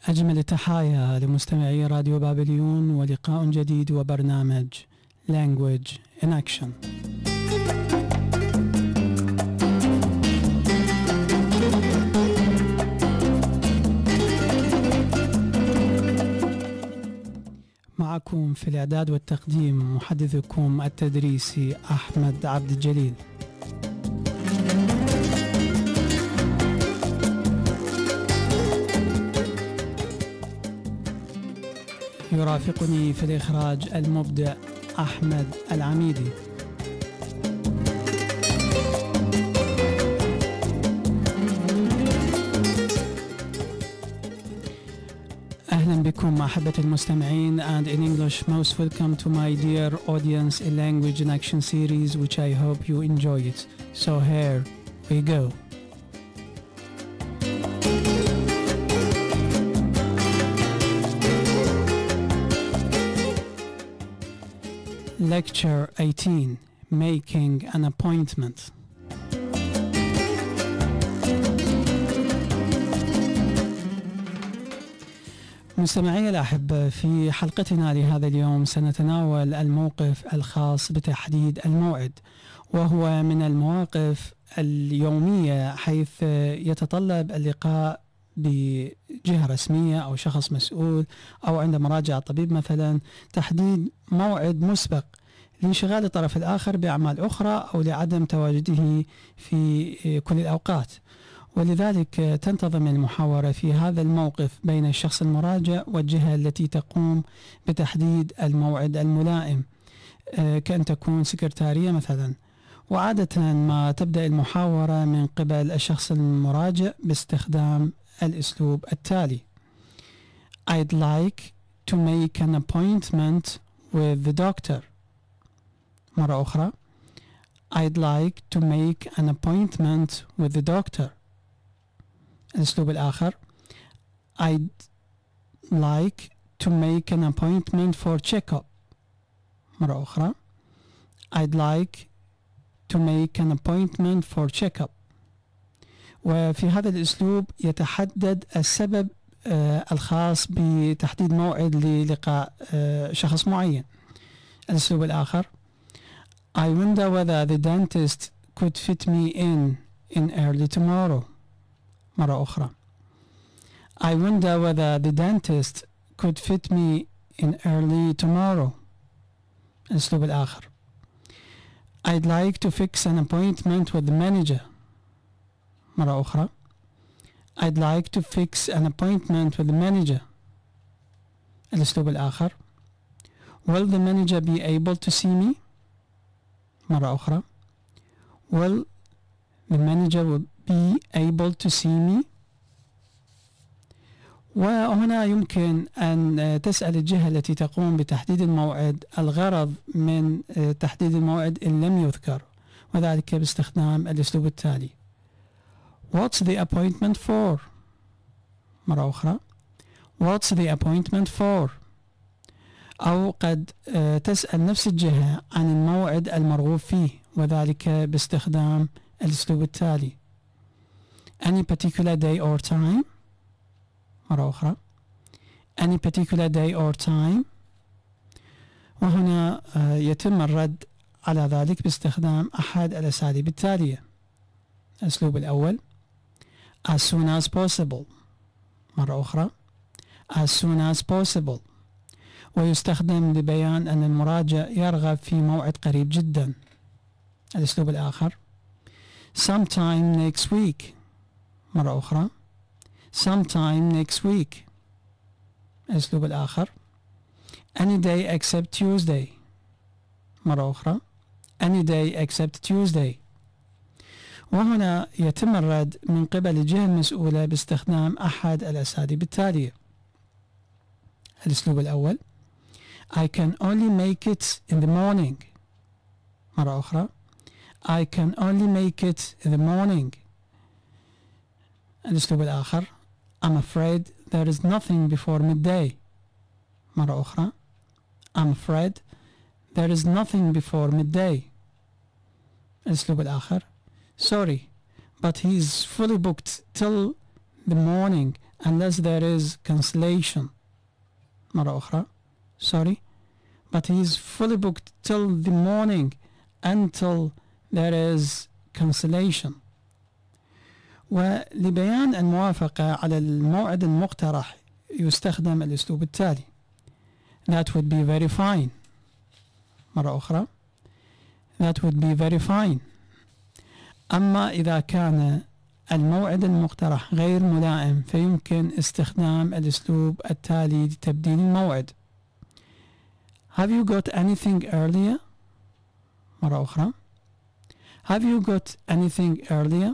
أجمل التحايا لمستمعي راديو بابليون ولقاء جديد وبرنامج Language in Action. معكم في الإعداد والتقديم محدثكم التدريسي أحمد عبد الجليل. يرافقني في الإخراج المبدع أحمد العميدي. أهلا بكم أحبة المستمعين, and in English most welcome to my dear audience in Language in Action series, which I hope you enjoy it. So here we go. Lecture 18, Making an Appointment. مستمعي الأحبة, في حلقتنا لهذا اليوم سنتناول الموقف الخاص بتحديد الموعد, وهو من المواقف اليومية حيث يتطلب اللقاء بجهة رسمية أو شخص مسؤول أو عند مراجعة طبيب مثلا تحديد موعد مسبق لانشغال الطرف الآخر بأعمال أخرى أو لعدم تواجده في كل الأوقات. ولذلك تنتظم المحاورة في هذا الموقف بين الشخص المراجع والجهة التي تقوم بتحديد الموعد الملائم, كأن تكون سكرتارية مثلا. وعادة ما تبدأ المحاورة من قبل الشخص المراجع باستخدام الأسلوب التالي: I'd like to make an appointment with the doctor. مرة أخرى, I'd like to make an appointment with the doctor. الأسلوب الآخر, I'd like to make an appointment for check-up. مرة أخرى, I'd like to make an appointment for check-up. وفي هذا الأسلوب يتحدد السبب الخاص بتحديد موعد للقاء شخص معين. الأسلوب الآخر, I wonder whether the dentist could fit me in early tomorrow. مرة أخرى, I wonder whether the dentist could fit me in early tomorrow. الأسلوب الآخر, I'd like to fix an appointment with the manager. مرة أخرى, I'd like to fix an appointment with the manager. الأسلوب الآخر, Will the manager be able to see me? مرة أخرى, Will the manager be able to see me? وهنا يمكن أن تسأل الجهة التي تقوم بتحديد الموعد الغرض من تحديد الموعد إن لم يذكر, وذلك باستخدام الأسلوب التالي: What's the appointment for? مرة أخرى, What's the appointment for? أو قد تسأل نفس الجهة عن الموعد المرغوب فيه, وذلك باستخدام الأسلوب التالي: Any particular day or time? مرة أخرى, Any particular day or time? وهنا يتم الرد على ذلك باستخدام أحد الأساليب التالية. الأسلوب الأول, As soon as possible. مرة أخرى, As soon as possible. ويستخدم لبيان أن المراجع يرغب في موعد قريب جدا. الأسلوب الآخر, Sometime next week. مرة أخرى, Sometime next week. الأسلوب الآخر, Any day except Tuesday. مرة أخرى, Any day except Tuesday. وهنا يتم الرد من قبل الجهة المسؤولة باستخدام أحد الأساليب التالية. الأسلوب الأول, I can only make it in the morning. مرة أخرى, I can only make it in the morning. الأسلوب الآخر, I'm afraid there is nothing before midday. مرة أخرى, I'm afraid there is nothing before midday. الأسلوب الآخر, Sorry, but he's fully booked till the morning unless there is cancellation. مرة أخرى. Sorry. But he is fully booked till the morning until there is cancellation. ولبيان الموافقة على الموعد المقترح يستخدم الأسلوب التالي. That would be very fine. مرة أخرى. That would be very fine. أما إذا كان الموعد المقترح غير ملائم فيمكن استخدام الأسلوب التالي لتبديل الموعد. Have you got anything earlier? مرة أخرى. Have you got anything earlier?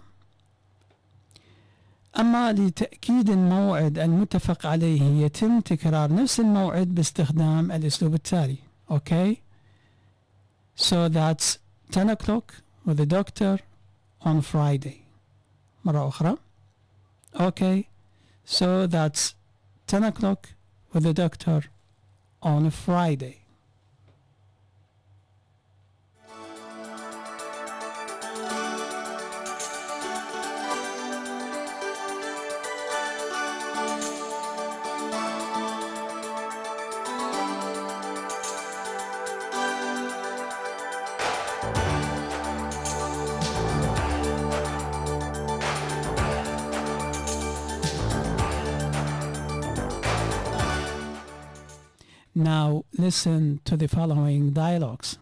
أما لتأكيد الموعد المتفق عليه يتم تكرار نفس الموعد باستخدام الأسلوب التالي. Okay? So that's 10 o'clock with the doctor on Friday. مرة أخرى. Okay. So that's 10 o'clock with the doctor on Friday. Now listen to the following dialogues.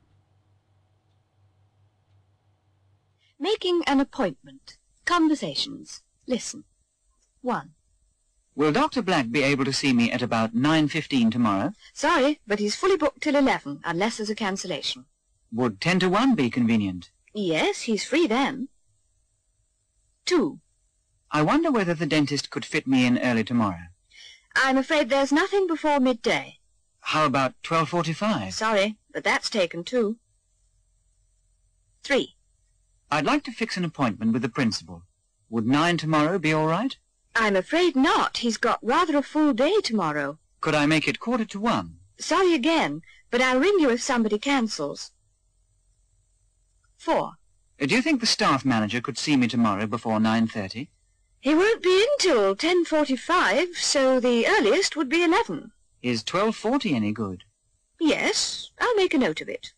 Making an appointment. Conversations. Listen. 1. Will Dr. Black be able to see me at about 9:15 tomorrow? Sorry, but he's fully booked till 11, unless there's a cancellation. Would 10 to 1 be convenient? Yes, he's free then. 2. I wonder whether the dentist could fit me in early tomorrow. I'm afraid there's nothing before midday. How about 12:45? Sorry, but that's taken too. 3. I'd like to fix an appointment with the principal. Would 9 tomorrow be all right? I'm afraid not. He's got rather a full day tomorrow. Could I make it 1:45? Sorry again, but I'll ring you if somebody cancels. 4. Do you think the staff manager could see me tomorrow before 9:30? He won't be in till 10:45, so the earliest would be 11. Is 12:40 any good? Yes, I'll make a note of it.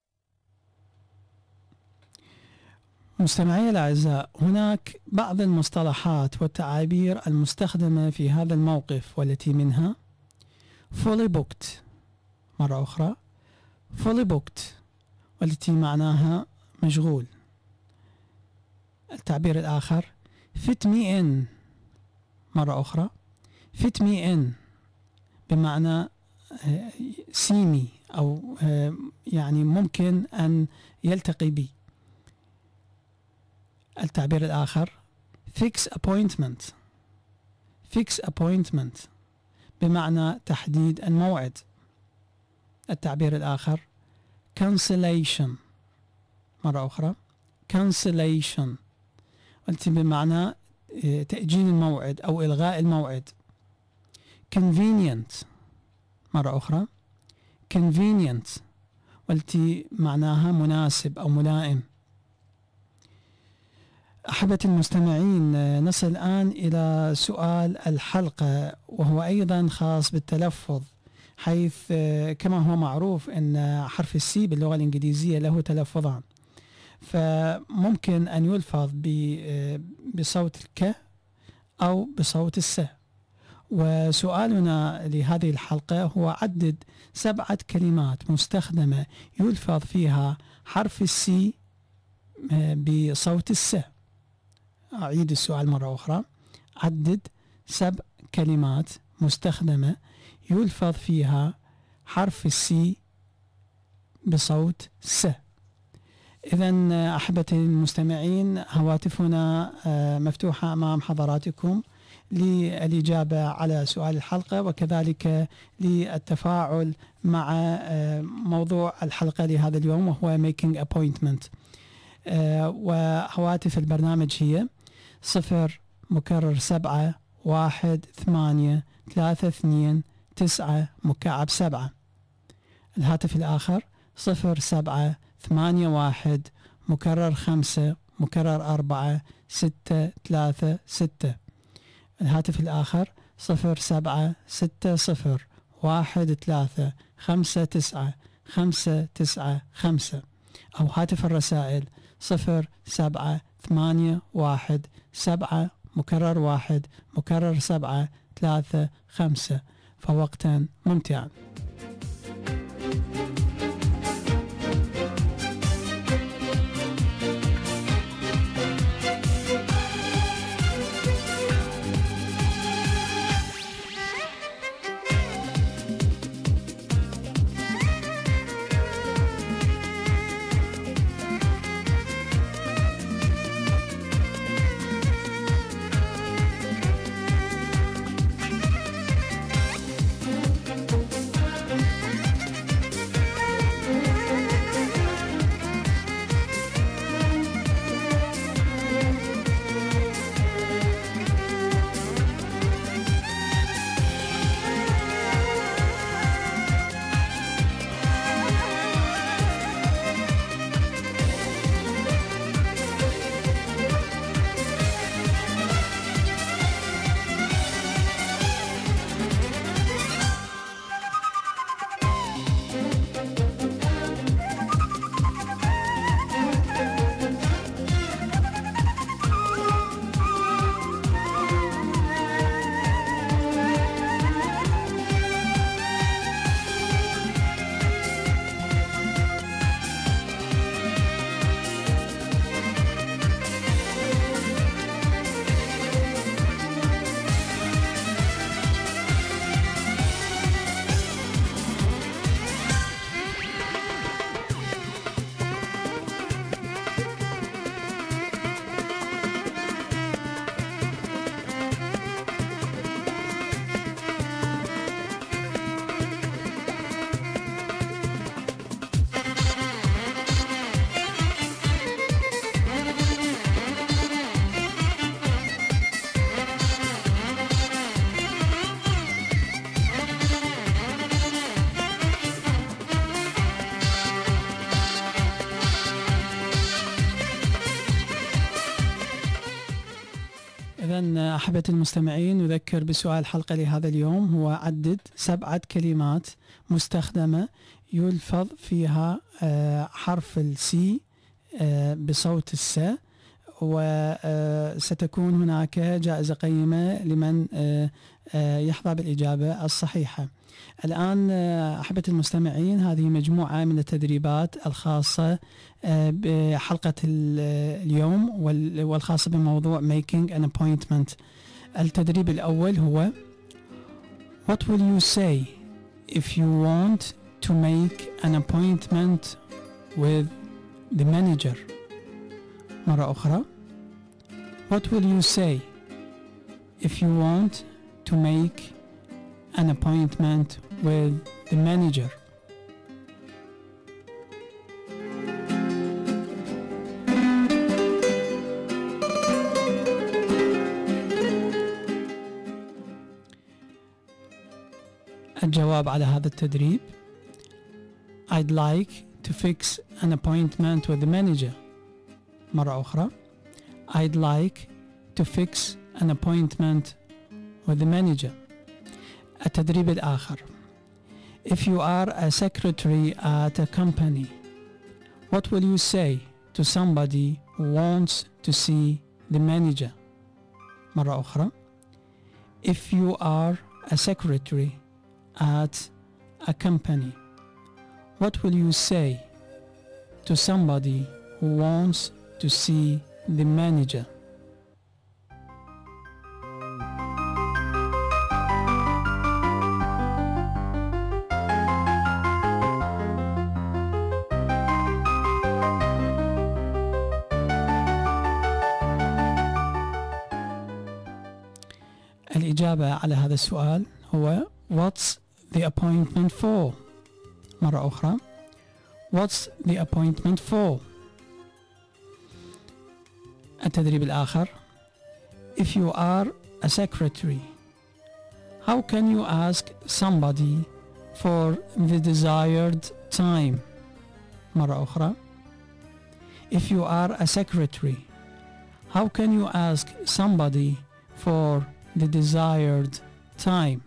مستمعي الأعزاء، هناك بعض المصطلحات والتعابير المستخدمة في هذا الموقف والتي منها fully booked. مرة أخرى fully booked والتي معناها مشغول. التعبير الآخر fit me in. مرة أخرى fit me in بمعنى see me أو يعني ممكن أن يلتقي بي. التعبير الآخر fix appointment. fix appointment بمعنى تحديد الموعد. التعبير الآخر cancellation. مرة أخرى cancellation والتي بمعنى تأجيل الموعد أو إلغاء الموعد. convenient. مرة أخرى convenient والتي معناها مناسب أو ملائم. أحبتي المستمعين، نصل الآن إلى سؤال الحلقة وهو أيضا خاص بالتلفظ، حيث كما هو معروف أن حرف السي باللغة الإنجليزية له تلفظان، فممكن أن يلفظ بصوت الك أو بصوت الس. وسؤالنا لهذه الحلقة هو عدد 7 كلمات مستخدمة يلفظ فيها حرف السي بصوت الس. أعيد السؤال مرة أخرى. عدد 7 كلمات مستخدمة يلفظ فيها حرف السي بصوت س. إذن أحبتي المستمعين، هواتفنا مفتوحة أمام حضراتكم للإجابة على سؤال الحلقة وكذلك للتفاعل مع موضوع الحلقة لهذا اليوم وهو making appointment. وهواتف البرنامج هي 0*7183239 الهاتف الآخر 0*781-5*4-636. الهاتف الآخر 0760135995 أو هاتف الرسائل 07817 مكرر 1 مكرر 7 3 5. فوقتا ممتعا. إذن أحبتي المستمعين، نذكر بسؤال الحلقة لهذا اليوم، هو عدد 7 كلمات مستخدمة يلفظ فيها حرف السي بصوت الس، وستكون هناك جائزة قيمة لمن يحظى بالإجابة الصحيحة. الآن أحبتي المستمعين، هذه مجموعة من التدريبات الخاصة بحلقة اليوم والخاصة بموضوع making an appointment. التدريب الأول هو What will you say if you want to make an appointment with the manager؟ مرة أخرى. What will you say if you want to make an appointment with the manager؟ الجواب على هذا التدريب: I'd like to fix an appointment with the manager. مرة أخرى. I'd like to fix an appointment with the manager. التدريب الآخر: If you are a secretary at a company, what will you say to somebody who wants to see the manager؟ مرة أخرى. If you are a secretary at a company, what will you say to somebody who wants to see the manager؟ الإجابة على هذا السؤال هو What's the appointment for؟ مرة أخرى. What's the appointment for؟ التدريب الآخر: If you are a secretary, how can you ask somebody for the desired time؟ مرة أخرى. If you are a secretary, how can you ask somebody for the desired time.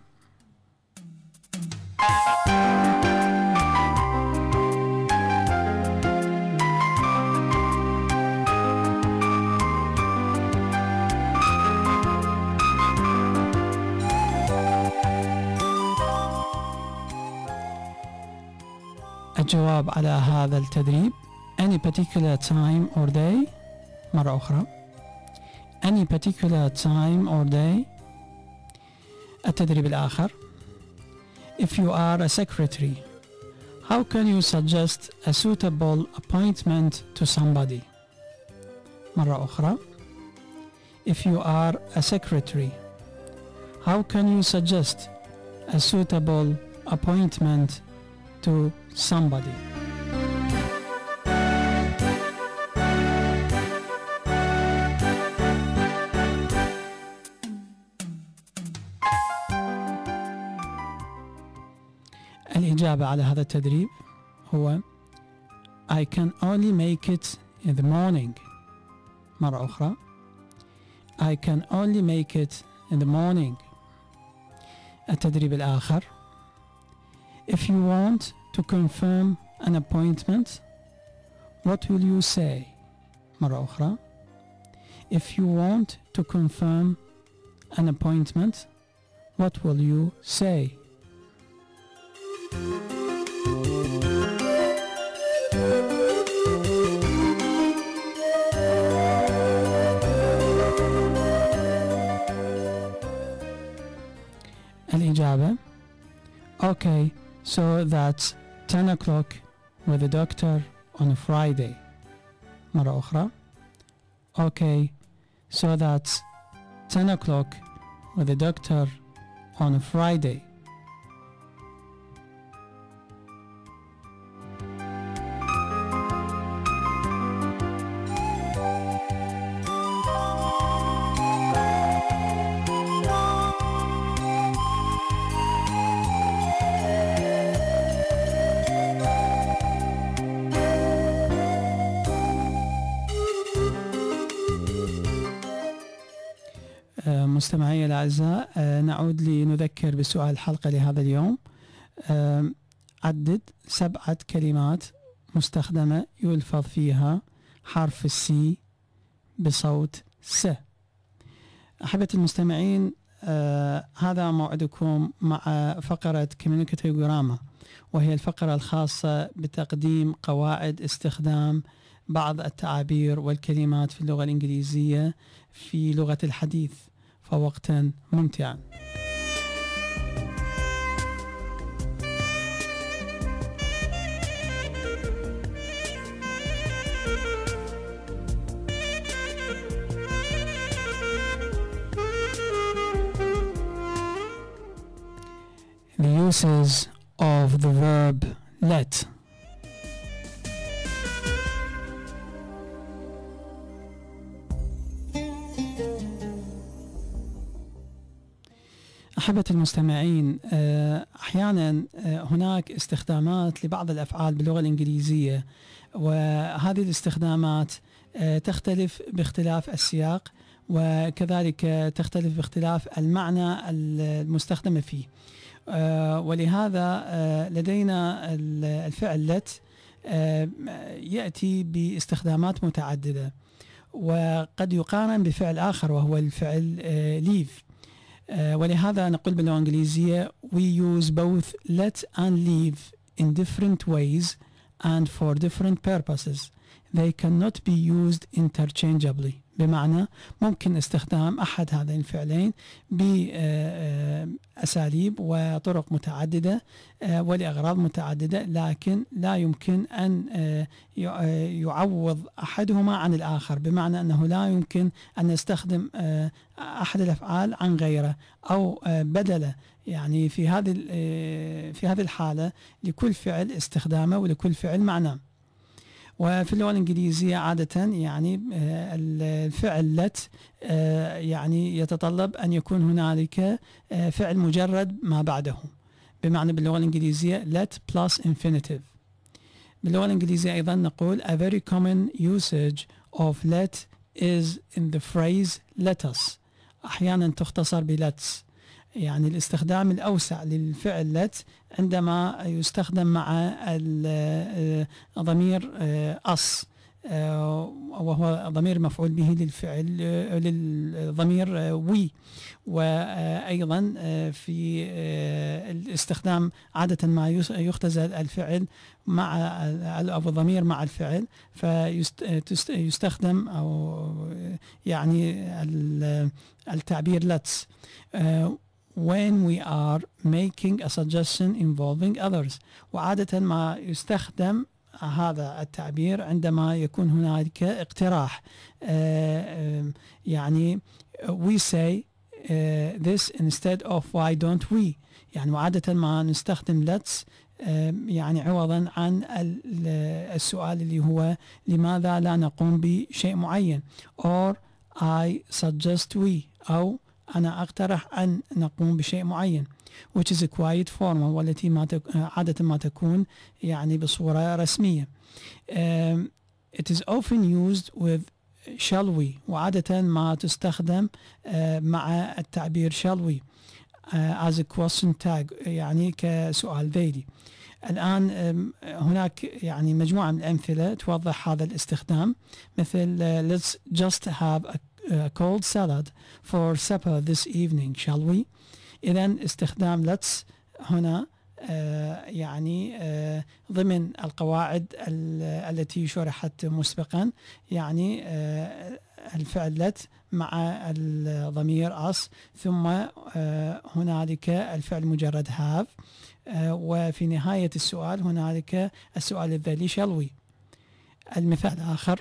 الجواب على هذا التدريب any particular time or day. مرة أخرى any particular time or day. التدريب الآخر if you are a secretary how can you suggest a suitable appointment to somebody. مرة أخرى if you are a secretary how can you suggest a suitable appointment to somebody. الإجابة على هذا التدريب هو I can only make it in the morning. مرة أخرى I can only make it in the morning. التدريب الآخر if you want to confirm an appointment what will you say. مرة أخرى if you want to confirm an appointment what will you say. الإجابة okay so that's 10 o'clock with the doctor on a Friday. مرة أخرى okay so that's 10 o'clock with the doctor on a Friday. مستمعي الأعزاء نعود لنذكر بسؤال الحلقة لهذا اليوم. عدد 7 كلمات مستخدمة يلفظ فيها حرف السي بصوت س. أحبة المستمعين هذا موعدكم مع فقرة Communicative Grammar وهي الفقرة الخاصة بتقديم قواعد استخدام بعض التعابير والكلمات في اللغة الإنجليزية في لغة الحديث فوقتا ممتعا. The uses of the verb let. أحبة المستمعين أحيانا هناك استخدامات لبعض الأفعال باللغة الإنجليزية وهذه الاستخدامات تختلف باختلاف السياق وكذلك تختلف باختلاف المعنى المستخدم فيه ولهذا لدينا الفعل let يأتي باستخدامات متعددة وقد يقارن بفعل آخر وهو الفعل leave ولهذا نقول باللغة الإنجليزية we use both let and leave in different ways and for different purposes. They cannot be used interchangeably. بمعنى ممكن استخدام أحد هذين الفعلين بأساليب وطرق متعددة ولأغراض متعددة لكن لا يمكن أن يعوض أحدهما عن الآخر بمعنى أنه لا يمكن أن نستخدم أحد الأفعال عن غيره أو بدله يعني في هذه الحالة لكل فعل استخدامه ولكل فعل معناه. وفي اللغة الإنجليزية عادة يعني الفعل let يعني يتطلب أن يكون هنالك فعل مجرد ما بعده بمعنى باللغة الإنجليزية let plus infinitive. باللغة الإنجليزية أيضا نقول a very common usage of let is in the phrase let us أحيانا تختصر بلتس. يعني الاستخدام الأوسع للفعل let عندما يستخدم مع ضمير us، وهو ضمير مفعول به للضمير we. وأيضا في الاستخدام عادة ما يختزل الفعل مع أو الضمير مع الفعل، فيستخدم أو يعني التعبير let's when we are making a suggestion involving others. وعادة ما يستخدم هذا التعبير عندما يكون هناك اقتراح. يعني we say this instead of why don't we. يعني وعادة ما نستخدم let's يعني عوضا عن السؤال اللي هو لماذا لا نقوم بشيء معين، or I suggest we، أو أنا أقترح أن نقوم بشيء معين، which is a quiet formal، والتي عادة ما تكون يعني بصورة رسمية. It is often used with shall we، وعادة ما تستخدم مع التعبير shall we as a question tag، يعني كسؤال ذيلي. الآن هناك يعني مجموعة من الأمثلة توضح هذا الاستخدام، مثل let's just have a cold salad for supper this evening shall we. إذن استخدام let's هنا يعني ضمن القواعد التي شرحت مسبقا، يعني الفعل let مع الضمير us، ثم هنالك الفعل مجرد have، وفي نهاية السؤال هنالك السؤال الذيلي shall we. المثال آخر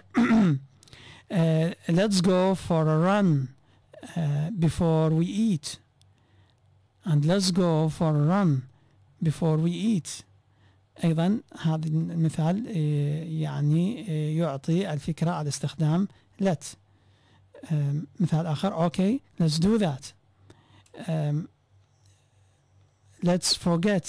let's go for a run before we eat، and let's go for a run before we eat. أيضا هذا المثال يعني يعطي الفكرة على استخدام let. مثال آخر okay let's do that. Let's forget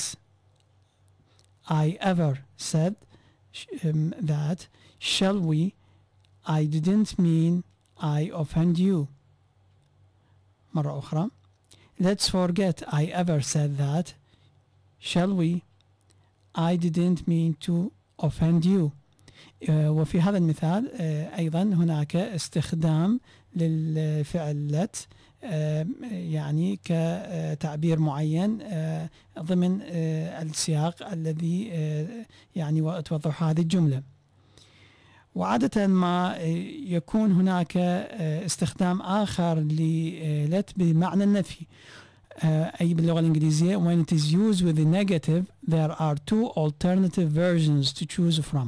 I ever said that shall we. I didn't mean I offend you. مرة أخرى let's forget I ever said that shall we. I didn't mean to offend you. وفي هذا المثال أيضا هناك استخدام للفعل let يعني كتعبير معين ضمن السياق الذي يعني توضح هذه الجملة. وعادة ما يكون هناك استخدام آخر لlet بمعنى النفي، أي باللغة الإنجليزية when it is used with the negative there are two alternative versions to choose from.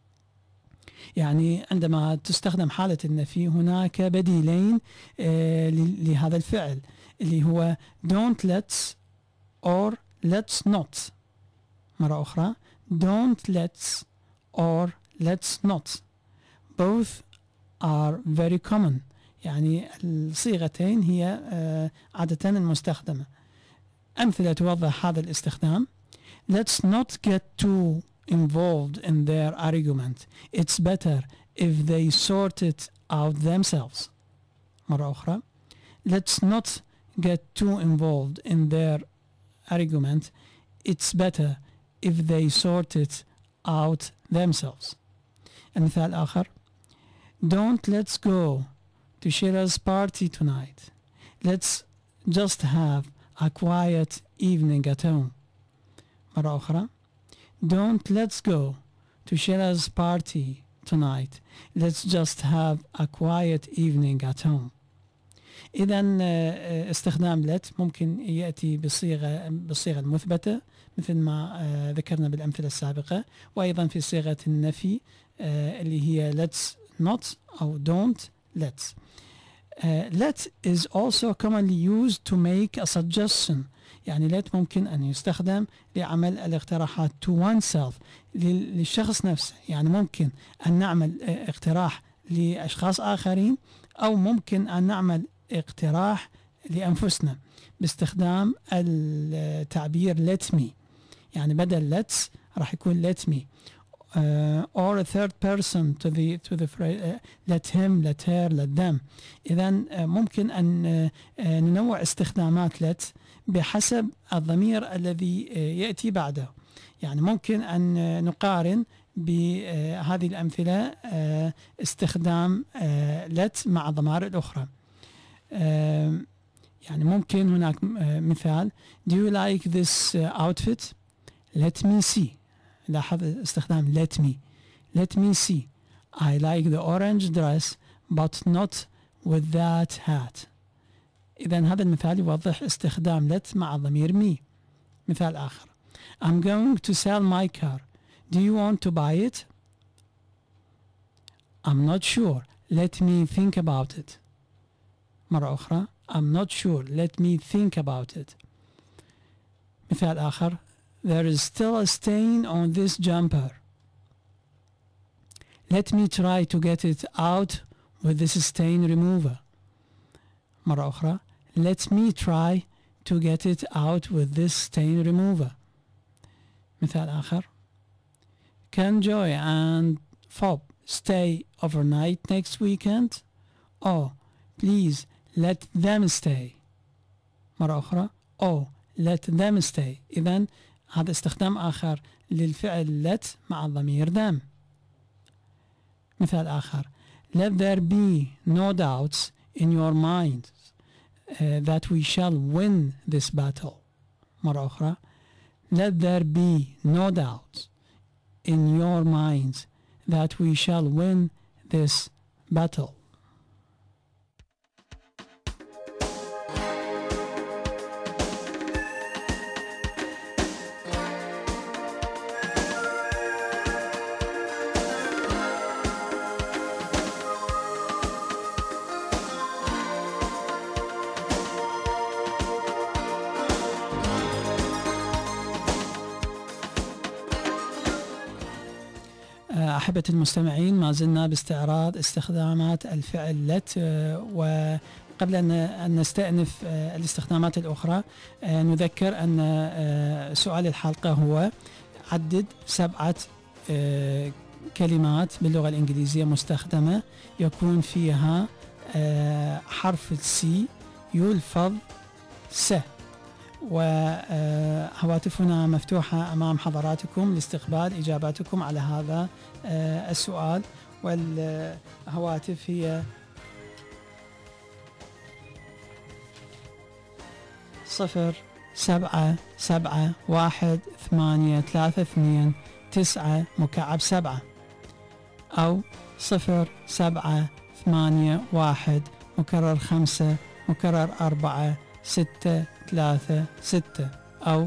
يعني عندما تستخدم حالة النفي هناك بديلين لهذا الفعل، اللي هو don't let's or let's not. مرة أخرى don't let's or let's not. Both are very common. يعني الصيغتين هي عادة المستخدمة. أمثلة توضح هذا الاستخدام: let's not get too involved in their argument. It's better if they sort it out themselves. مرة أخرى let's not get too involved in their argument. It's better if they sort it out themselves. المثال آخر: don't let's go to Shira's party tonight. Let's just have a quiet evening at home. مرة أخرى: don't let's go to Shira's party tonight. Let's just have a quiet evening at home. إذن استخدام let ممكن يأتي بالصيغة المثبتة مثل ما ذكرنا بالأمثلة السابقة، وأيضا في صيغة النفي اللي هي let's not أو don't let's. Let is also commonly used to make a suggestion. يعني let ممكن أن يستخدم لعمل الاقتراحات to oneself، للشخص نفسه. يعني ممكن أن نعمل اقتراح لأشخاص آخرين، أو ممكن أن نعمل اقتراح لأنفسنا باستخدام التعبير let me. يعني بدل let's راح يكون let me. or a third person to the phrase let him, let her, let them. إذا ممكن أن ننوع استخدامات let بحسب الضمير الذي يأتي بعده. يعني ممكن أن نقارن بهذه الأمثلة استخدام let مع الضمائر الأخرى. يعني ممكن هناك مثال do you like this outfit? let me see. لاحظ استخدام let me see. I like the orange dress but not with that hat. إذن هذا المثال يوضح استخدام let مع ضمير me. مثال آخر I'm going to sell my car. Do you want to buy it? I'm not sure. Let me think about it. مرة أخرى I'm not sure. Let me think about it. مثال آخر There is still a stain on this jumper. Let me try to get it out with this stain remover. مرة أخرى Let me try to get it out with this stain remover. مثال آخر Can Joy and Fob stay overnight next weekend? Oh, please let them stay. مرة أخرى Oh, let them stay. إذن هذا استخدام آخر للفعل let مع الضمير them. مثال آخر Let there be no doubts in your mind that we shall win this battle. مرة أخرى Let there be no doubts in your minds that we shall win this battle. أحبة المستمعين ما زلنا باستعراض استخدامات الفعل let وقبل أن نستأنف الاستخدامات الأخرى نذكر أن سؤال الحلقة هو عدد 7 كلمات باللغة الإنجليزية مستخدمة يكون فيها حرف السي يلفظ س وهواتفنا مفتوحة أمام حضراتكم لاستقبال إجاباتكم على هذا السؤال والهواتف هي 0771832 أو 0781 مكرر 5 مكرر 4 6 3 6 أو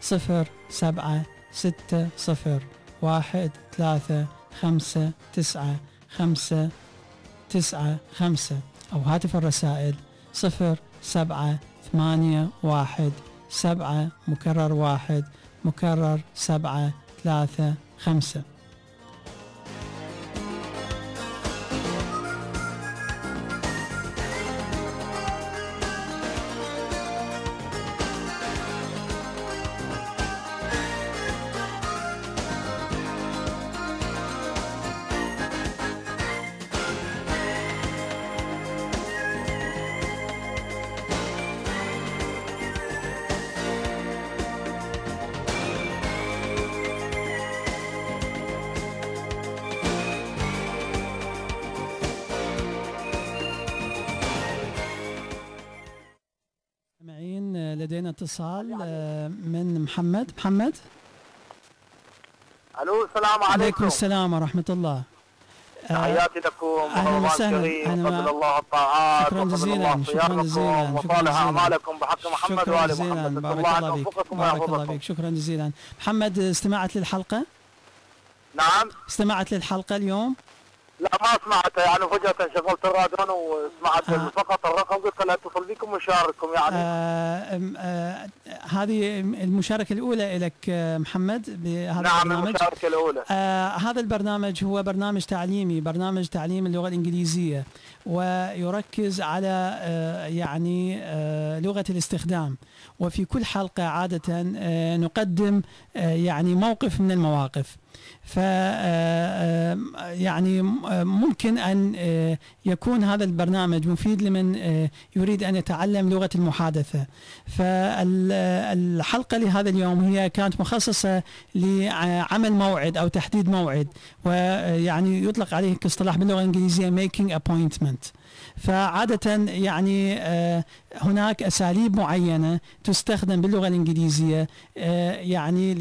0760135995 أو هاتف الرسائل 0781 مكرر 1 مكرر 7 3 5. لدينا اتصال من محمد. الو السلام عليكم. عليكم السلام ورحمة الله. تحياتي لكم. اهلا وسهلا. قبل الله الطاعات. شكرا جزيلا. شكرا جزيلا. وصالح اعمالكم بحق محمد وآل محمد. بارك الله فيك. بارك الله فيك. شكرا جزيلا. محمد استمعت للحلقة؟ نعم. استمعت للحلقة اليوم؟ لا ما سمعتها يعني فجأة شغلت الراديو وسمعت فقط الرقم قلت لا اتصل بكم وشارككم يعني. هذه المشاركة الأولى لك محمد بهذا نعم البرنامج. المشاركة الأولى. هذا البرنامج هو برنامج تعليمي، برنامج تعليم اللغة الإنجليزية، ويركز على يعني لغة الاستخدام، وفي كل حلقة عادة نقدم يعني موقف من المواقف. ف يعني ممكن أن يكون هذا البرنامج مفيد لمن يريد أن يتعلم لغة المحادثة. فالحلقة لهذا اليوم هي كانت مخصصة لعمل موعد أو تحديد موعد، ويعني يطلق عليه كاصطلاح باللغة الإنجليزية making appointment. فعادة يعني هناك أساليب معينة تستخدم باللغة الإنجليزية يعني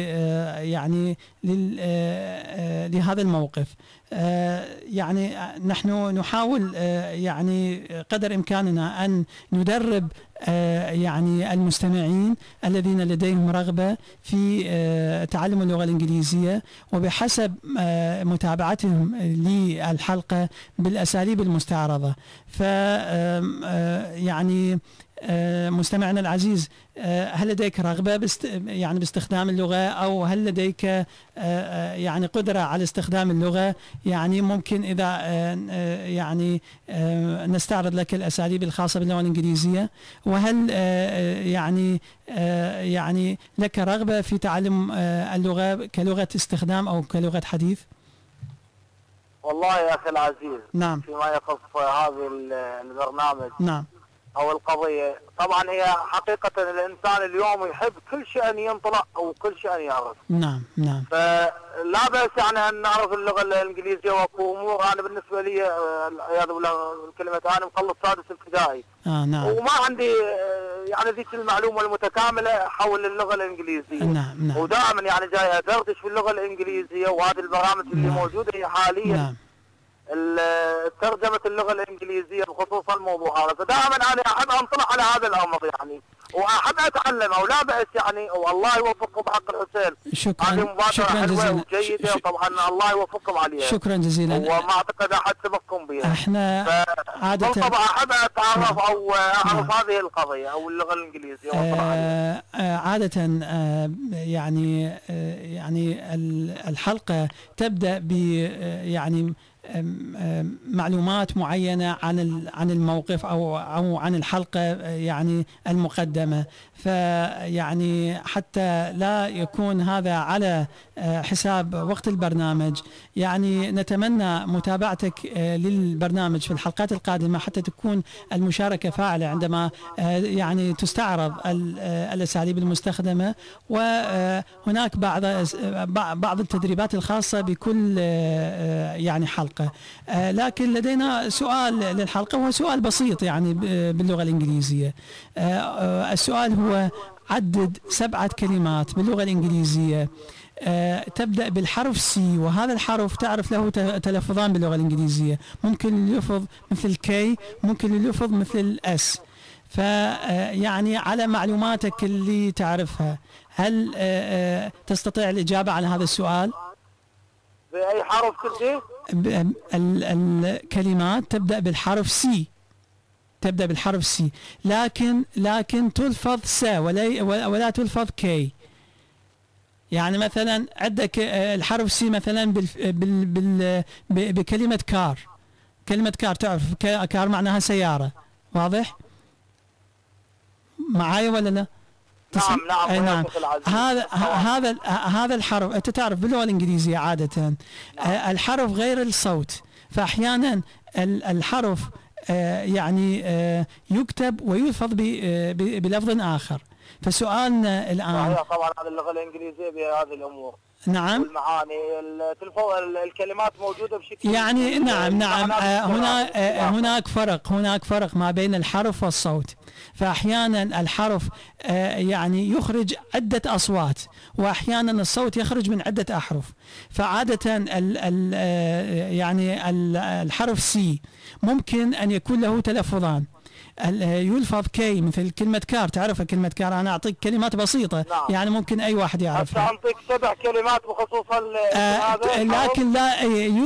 لهذا الموقف. يعني نحن نحاول يعني قدر إمكاننا أن ندرب يعني المستمعين الذين لديهم رغبة في تعلم اللغة الإنجليزية، وبحسب متابعتهم للحلقة بالأساليب المستعرضة. ف يعني مستمعنا العزيز، هل لديك رغبة يعني باستخدام اللغة، أو هل لديك يعني قدرة على استخدام اللغة؟ يعني ممكن إذا يعني نستعرض لك الأساليب الخاصة باللغة الإنجليزية، وهل يعني لك رغبة في تعلم اللغة كلغة استخدام أو كلغة حديث؟ والله يا أخي العزيز، نعم، فيما يخص هذا البرنامج نعم، أو القضية، طبعا هي حقيقة الإنسان اليوم يحب كل شيء أن ينطلق وكل شيء أن يعرف. نعم، نعم. فلا بأس يعني أن نعرف اللغة الإنجليزية وأكو أمور. أنا بالنسبة لي العياذ بالله الكلمة، أنا مخلص سادس ابتدائي، نعم، وما عندي يعني ذيك المعلومة المتكاملة حول اللغة الإنجليزية. نعم، نعم. ودائما يعني جاي أدردش في اللغة الإنجليزية، وهذه البرامج اللي موجودة هي حاليا نعم. ترجمة اللغة الإنجليزية بخصوص الموضوع هذا. فدائما أنا أحب أنطلع على هذا الأمر يعني، وأحب أتعلم، أو لا بأس يعني، والله يوفقكم بحق الحسين. شكرا، هذه مبادرة حلوة وجيدة، وطبعا الله يوفقكم عليها. شكرا جزيلا. وما أعتقد أحد سبقكم بها. احنا عادة طبعا أحب أتعرف أو أعرف هذه القضية أو اللغة الإنجليزية. عادة يعني الحلقة تبدأ ب يعني معلومات معينة عن الموقف أو عن الحلقة يعني المقدمة. فيعني حتى لا يكون هذا على حساب وقت البرنامج، يعني نتمنى متابعتك للبرنامج في الحلقات القادمة حتى تكون المشاركة فاعلة عندما يعني تستعرض الأساليب المستخدمة. وهناك بعض التدريبات الخاصة بكل يعني حلقة. لكن لدينا سؤال للحلقة، وهو سؤال بسيط يعني باللغة الإنجليزية. السؤال هو: عدد 7 كلمات باللغة الإنجليزية تبدأ بالحرف سي، وهذا الحرف تعرف له تلفظان باللغة الإنجليزية، ممكن اللفظ مثل كي، ممكن اللفظ مثل اس. فيعني على معلوماتك اللي تعرفها، هل تستطيع الإجابة على هذا السؤال؟ بأي حرف كنتي؟ الكلمات تبدأ بالحرف سي، تبدأ بالحرف سي، لكن تلفظ س ولا تلفظ كي. يعني مثلا عندك الحرف سي مثلا بكلمة كار. كلمة كار، تعرف كار معناها سيارة، واضح معايا ولا لا؟ نعم. نعم. هذا الحرف انت تعرف باللغة الإنجليزية عادة الحرف غير الصوت، فأحيانا الحرف يعني يكتب ويلفظ بلفظ آخر. فسؤالنا الآن طبعا على اللغة الإنجليزية بهذه الأمور. نعم. والمعاني الكلمات موجودة بشكل يعني نعم. هناك فرق ما بين الحرف والصوت. فأحيانا الحرف يعني يخرج عدة أصوات، وأحيانا الصوت يخرج من عدة أحرف. فعادة يعني الحرف سي ممكن أن يكون له تلفظان. يلفظ كي مثل كلمة كار، تعرف كلمة كار؟ أنا أعطيك كلمات بسيطة. نعم. يعني ممكن أي واحد يعرفها. أعطيك 7 كلمات بخصوص هذا، لكن لا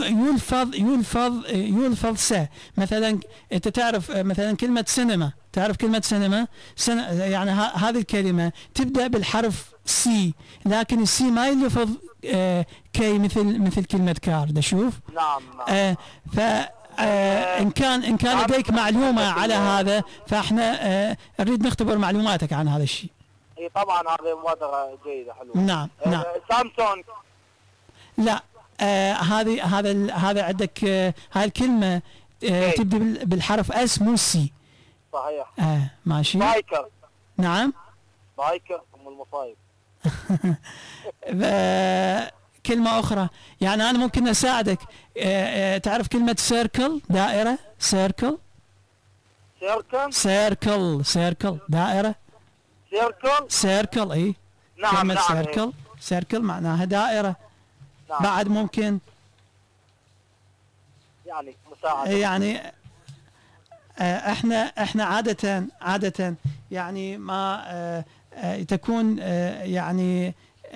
يلفظ س. مثلا أنت تعرف مثلا كلمة سينما، تعرف كلمة سينما؟ يعني هذه الكلمة تبدأ بالحرف سي، لكن السي ما يلفظ كي مثل كلمة كار. ده شوف. نعم. إن كان لديك معلومة على هذا، فإحنا نريد نختبر معلوماتك عن هذا الشيء. طبعا هذه مبادرة جيدة حلوة. نعم. سامسونج. لا هذا عندك هاي الكلمة تبدأ بالحرف اس مو سي. صحيح. ماشي. بايكر. نعم. بايكر ام المصايب. كلمة أخرى يعني أنا ممكن أساعدك. تعرف كلمة سيركل دائرة؟ سيركل دائرة. سيركل إيه. نعم كلمة نعم. سيركل سيركل معناها دائرة. نعم. بعد ممكن يعني مساعدة. يعني احنا عادة يعني ما تكون يعني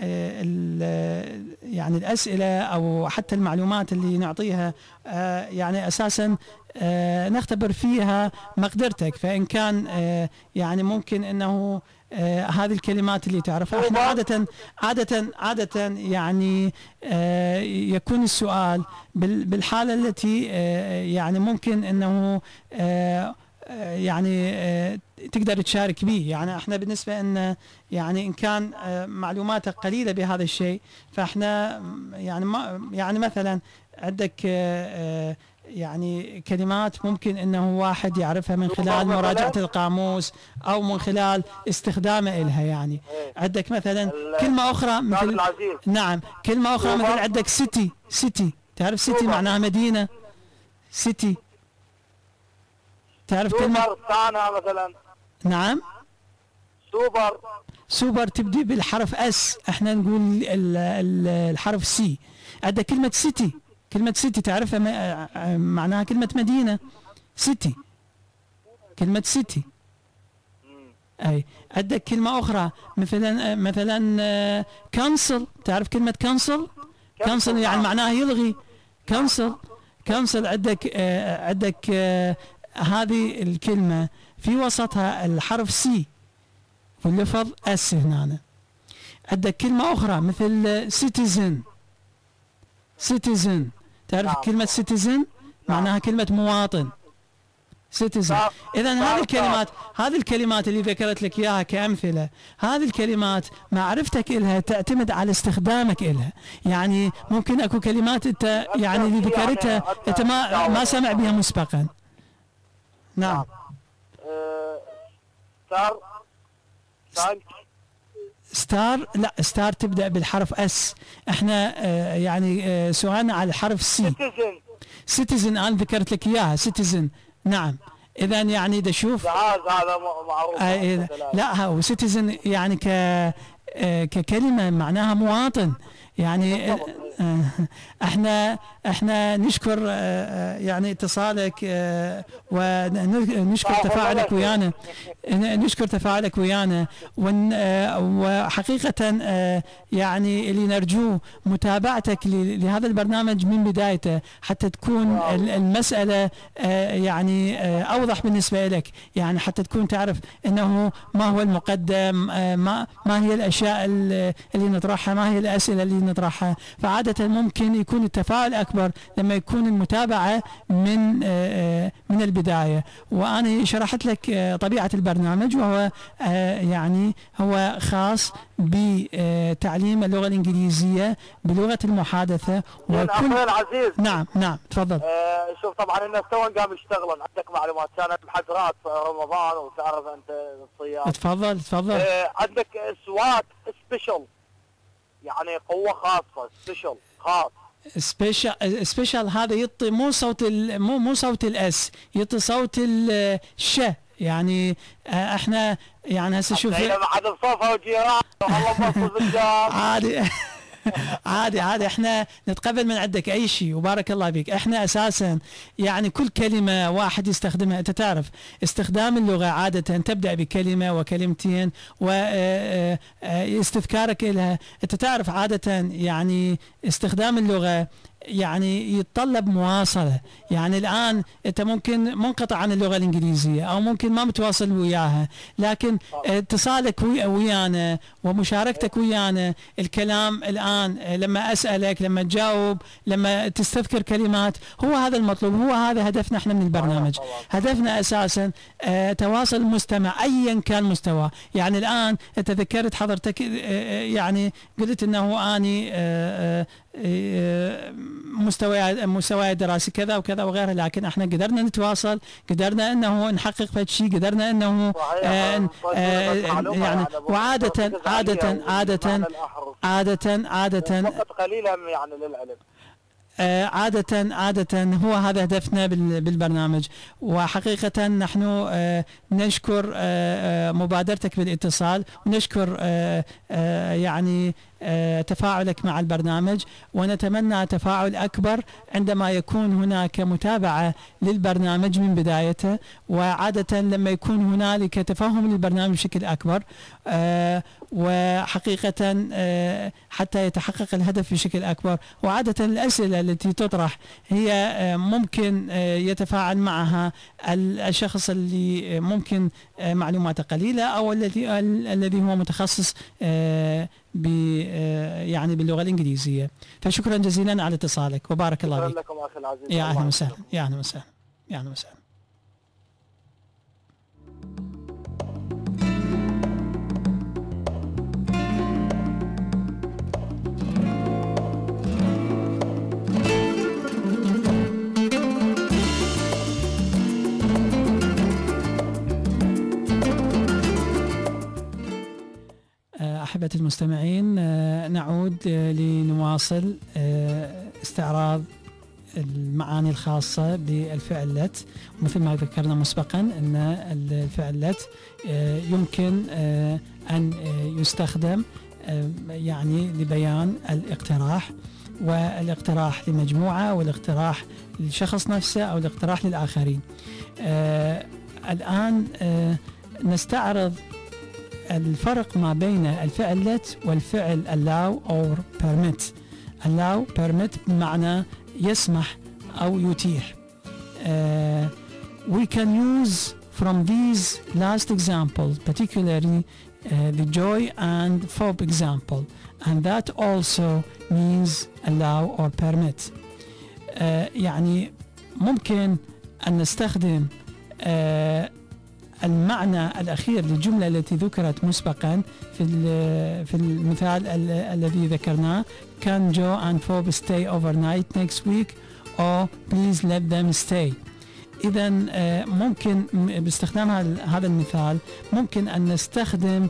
يعني الأسئلة أو حتى المعلومات اللي نعطيها يعني أساسا نختبر فيها مقدرتك، فإن كان يعني ممكن أنه هذه الكلمات اللي تعرفها احنا عادة يعني يكون السؤال بالحالة التي يعني ممكن أنه يعني تقدر تشارك به. يعني احنا بالنسبة ان يعني ان كان معلوماتك قليلة بهذا الشيء فاحنا يعني مثلا عندك يعني كلمات ممكن انه واحد يعرفها من خلال مراجعة القاموس او من خلال استخدامه إلها. يعني عندك مثلا كلمة اخرى مثل نعم كلمة اخرى مثل عندك سيتي. تعرف سيتي معناها مدينة. سيتي تعرف كلمة مثلا. نعم. سوبر تبدي بالحرف اس، احنا نقول الحرف سي. عندك كلمة سيتي تعرفها معناها كلمة مدينة. سيتي كلمة سيتي. اي عندك كلمة اخرى مثلا كانسل. تعرف كلمة كانسل يعني معناها يلغي. كانسل عندك هذه الكلمة في وسطها الحرف سي واللفظ اس هنا. عندك كلمة أخرى مثل citizen. تعرف كلمة citizen معناها كلمة مواطن. citizen. إذا هذه الكلمات اللي ذكرت لك إياها كأمثلة، هذه الكلمات معرفتك إلها تعتمد على استخدامك إلها. يعني ممكن أكو كلمات أنت يعني اللي ذكرتها أنت ما سمع بها مسبقا. نعم. ستار لا، ستار تبدأ بالحرف اس. احنا يعني سؤالنا على الحرف سي. سيتيزن انا ذكرت لك اياها. سيتيزن نعم. اذا يعني دا شوف هذا معروف. لا هو سيتيزن يعني ككلمة معناها مواطن. يعني احنا نشكر يعني اتصالك ونشكر تفاعلك ويانا وحقيقة يعني اللي نرجوه متابعتك لهذا البرنامج من بدايته حتى تكون المسألة يعني أوضح بالنسبة لك. يعني حتى تكون تعرف انه ما هو المقدم، ما هي الاشياء اللي نطرحها، ما هي الاسئلة اللي نطرحها. فعادة ممكن يكون التفاعل أكبر لما يكون المتابعة من البداية. وأنا شرحت لك طبيعة البرنامج، وهو يعني هو خاص بتعليم اللغة الإنجليزية بلغة المحادثة. وكل العزيز نعم تفضل. شوف طبعا الناس تو قام يشتغلون، عندك معلومات كانت محاضرات في رمضان وتعرف أنت الصيام. تفضل. عندك سوات سبيشال يعني قوة خاصة. خاص. سبيشال هذا يعطي مو صوت الاس، يعطي صوت الش. يعني احنا يعني هسه شوف بعد الصفا وجيران والله عادي احنا نتقبل من عندك اي شيء وبارك الله بك. احنا اساسا يعني كل كلمة واحد يستخدمها، انت تعرف استخدام اللغة عادة تبدأ بكلمة وكلمتين واستذكارك لها. انت تعرف عادة يعني استخدام اللغة يعني يتطلب مواصلة. يعني الآن أنت ممكن منقطع عن اللغة الإنجليزية أو ممكن ما متواصل وياها، لكن اتصالك ويانا ومشاركتك ويانا الكلام الآن لما أسألك، لما تجاوب، لما تستذكر كلمات، هو هذا المطلوب، هو هذا هدفنا احنا من البرنامج. هدفنا أساسا تواصل المستمع أيا كان مستوى. يعني الآن أنت ذكرت حضرتك يعني قلت أنه أني مستوى دراسي كذا وكذا وغيرها، لكن احنا قدرنا نتواصل، قدرنا انه نحقق فد شيء، قدرنا انه يعني وعادة وقت قليلا يعني للعلم. عادة هو هذا هدفنا بالبرنامج. وحقيقة نحن نشكر مبادرتك بالاتصال، ونشكر يعني تفاعلك مع البرنامج، ونتمنى تفاعل أكبر عندما يكون هناك متابعة للبرنامج من بدايته، وعادة لما يكون هنالك تفهم للبرنامج بشكل أكبر، وحقيقة حتى يتحقق الهدف بشكل أكبر. وعادة الأسئلة التي تطرح هي ممكن يتفاعل معها الشخص اللي ممكن معلوماته قليلة، أو الذي هو متخصص يعني باللغة الإنجليزية. فشكرا جزيلا على اتصالك، وبارك الله فيك. شكرا لكم أخي العزيز. يا أهلا وسهلا، يا أهلا وسهلا، يا أهلا وسهلا. أحبتي المستمعين، نعود لنواصل استعراض المعاني الخاصة بالفعل let. مثل ما ذكرنا مسبقا أن الفعل let يمكن أن يستخدم يعني لبيان الاقتراح، والاقتراح لمجموعة، والاقتراح للشخص نفسه، أو الاقتراح للآخرين. الآن نستعرض الفرق ما بين الفعل let والفعل allow or permit. allow permit بمعنى يسمح أو يتيح. We can use from these last examples, particularly the joy and phobe example, and that also means allow or permit. يعني ممكن أن نستخدم المعنى الأخير للجملة التي ذكرت مسبقا في المثال الذي ذكرناه: Can Joe and Phoebe stay overnight next week? Or please let them stay. إذا ممكن باستخدام هذا المثال ممكن أن نستخدم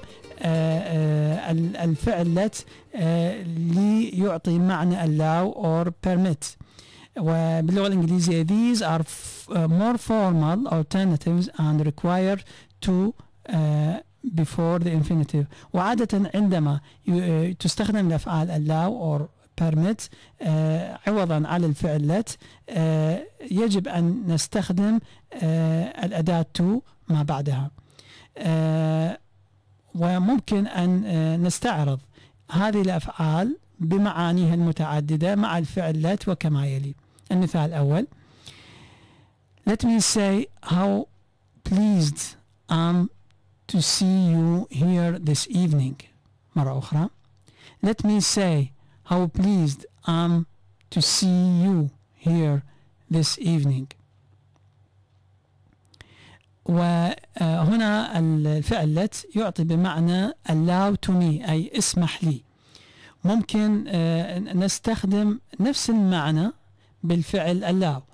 الفعل let ليعطي معنى allow or permit. وباللغة الإنجليزية these are more formal alternatives and require to before the infinitive. وعادة عندما تستخدم الأفعال allow or permit عوضا على الفعل let يجب أن نستخدم الأداة to ما بعدها. وممكن أن نستعرض هذه الأفعال بمعانيها المتعددة مع الفعل let وكما يلي. المثال الأول: Let me say how pleased I'm to see you here this evening. مرة أخرى: Let me say how pleased I'm to see you here this evening. وهنا الفعل let يعطي بمعنى allow to me، أي اسمح لي. ممكن نستخدم نفس المعنى بالفعل allow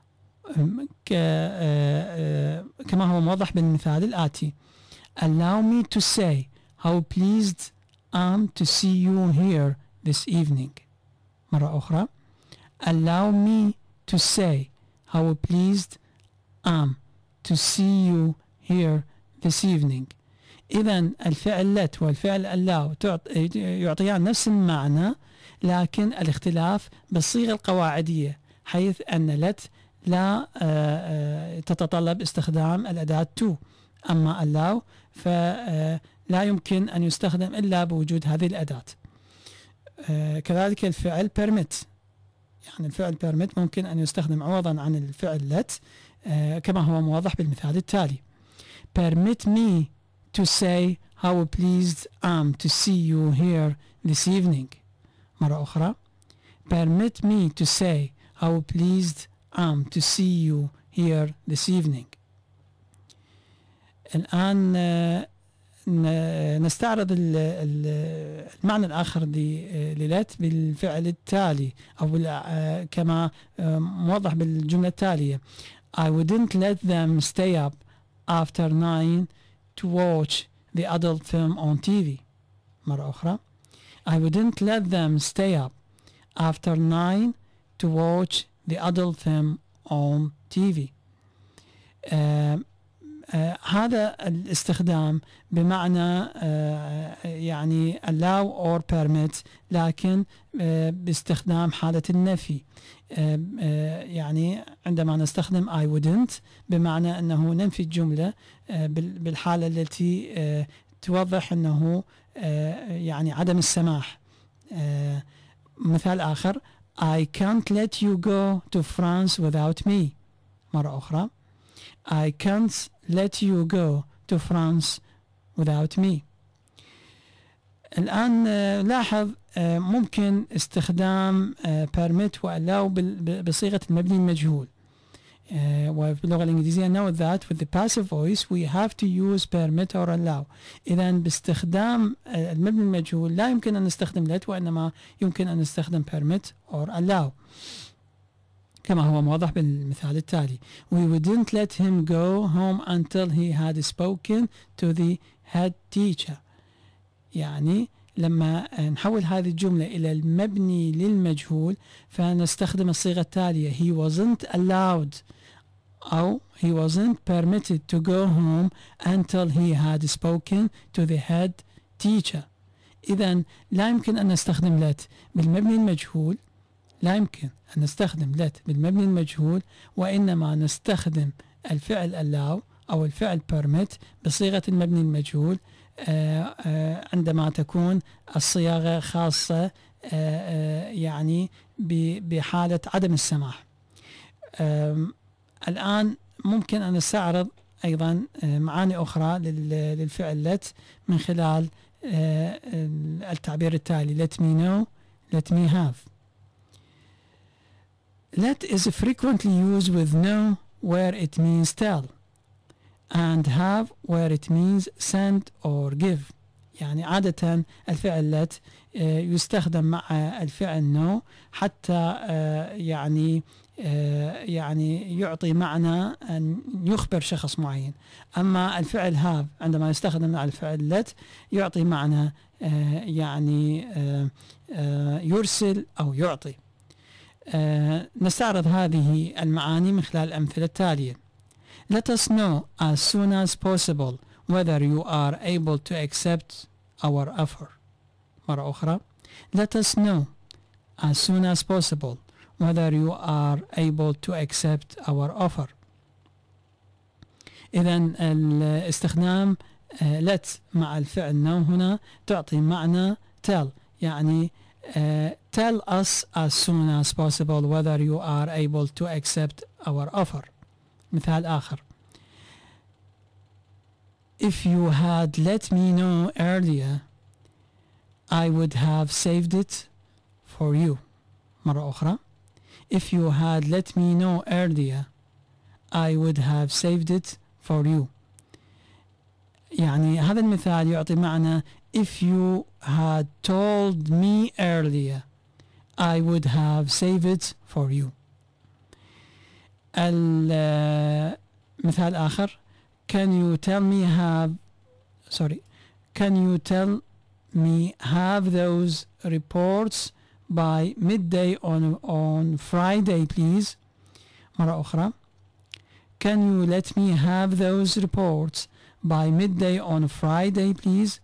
كما هو موضح بالمثال الآتي: Allow me to say how pleased I'm to see you here this evening. مرة أخرى: Allow me to say how pleased I'm to see you here this evening. إذا الفعل let والفعل allow يعطيان نفس المعنى، لكن الاختلاف بالصيغة القواعدية، حيث أن let لا تتطلب استخدام الأداة to، أما allow فلا يمكن أن يستخدم إلا بوجود هذه الأداة. كذلك الفعل permit، يعني الفعل permit ممكن أن يستخدم عوضا عن الفعل let كما هو موضح بالمثال التالي: Permit me to say how pleased I'm to see you here this evening. مرة أخرى: Permit me to say how pleased I'm to see you here this evening. الآن نستعرض المعنى الآخر للت بالفعل التالي أو كما موضح بالجملة التالية. I wouldn't let them stay up after 9 to watch the adult film on TV. مرة أخرى. I wouldn't let them stay up after 9 to watch the adult film on TV. هذا الاستخدام بمعنى يعني allow or permit، لكن باستخدام حالة النفي. يعني عندما نستخدم I wouldn't بمعنى أنه ننفي الجملة بالحالة التي توضح أنه يعني عدم السماح. مثال آخر I can't let you go to France without me. مرة أخرى I can't let you go to France without me. الآن لاحظ ممكن استخدام permit و allow بصيغة المبني المجهول. وباللغة الإنجليزية note that with the passive voice we have to use permit or allow. إذا باستخدام المبني المجهول لا يمكن أن نستخدم let، وإنما يمكن أن نستخدم permit or allow كما هو موضح بالمثال التالي. We wouldn't let him go home until he had spoken to the head teacher. يعني لما نحول هذه الجملة إلى المبني للمجهول فنستخدم الصيغة التالية he wasn't allowed أو he wasn't permitted to go home until he had spoken to the head teacher. إذن لا يمكن أن نستخدم let بالمبني المجهول، لا يمكن أن نستخدم let بالمبني المجهول، وإنما نستخدم الفعل allow أو الفعل permit بصيغة المبني المجهول عندما تكون الصياغة خاصة يعني بحالة عدم السماح. الآن ممكن أن نستعرض أيضا معاني أخرى للفعل let من خلال التعبير التالي let me know let me have. Let is frequently used with know where it means tell and have where it means send or give. يعني عادة الفعل let يستخدم مع الفعل know حتى يعني يعطي معنى أن يخبر شخص معين. أما الفعل have عندما يستخدم مع الفعل let يعطي معنى يعني يرسل أو يعطي. نستعرض هذه المعاني من خلال الأمثلة التالية. Let us know as soon as possible whether you are able to accept our offer. مرة أخرى. Let us know as soon as possible whether you are able to accept our offer. إذن الاستخدام let مع الفعل know هنا تعطي معنى tell، يعني tell us as soon as possible whether you are able to accept our offer. مثال آخر. If you had let me know earlier I would have saved it for you. مرة أخرى. If you had let me know earlier I would have saved it for you. يعني هذا المثال يعطي معنى if you had told me earlier I would have saved it for you. مثال آخر. Can you tell me have those reports by midday on Friday please. مرة أخرى. Can you let me have those reports by midday on Friday please.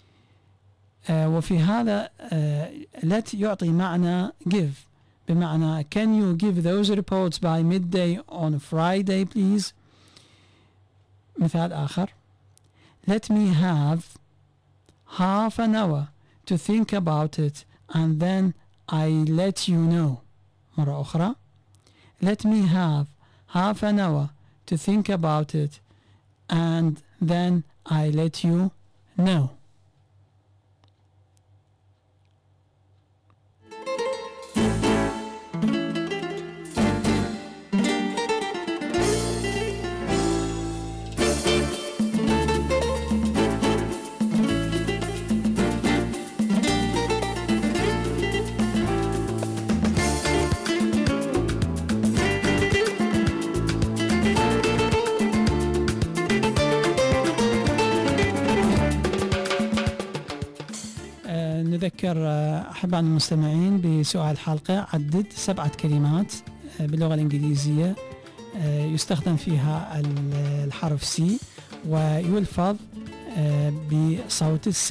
وفي هذا let يعطي معنى give بمعنى can you give those reports by midday on Friday please. مثال آخر. Let me have half an hour to think about it and then I let you know. مرة أخرى. Let me have half an hour to think about it and then I let you know. نذكر أحبائنا المستمعين بسؤال الحلقة. عدد 7 كلمات باللغة الإنجليزية يستخدم فيها الحرف سي ويلفظ بصوت الس.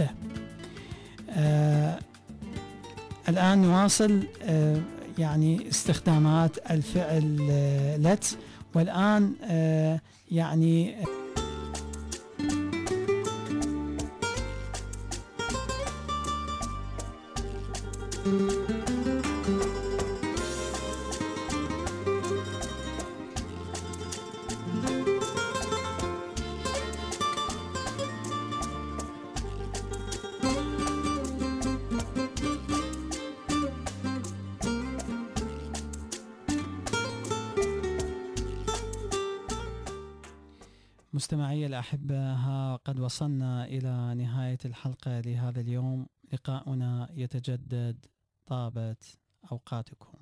الآن نواصل يعني استخدامات الفعل let's. والآن يعني مستمعي الأحبة، قد وصلنا إلى نهاية الحلقة لهذا اليوم. لقاؤنا يتجدد. طابت أوقاتكم.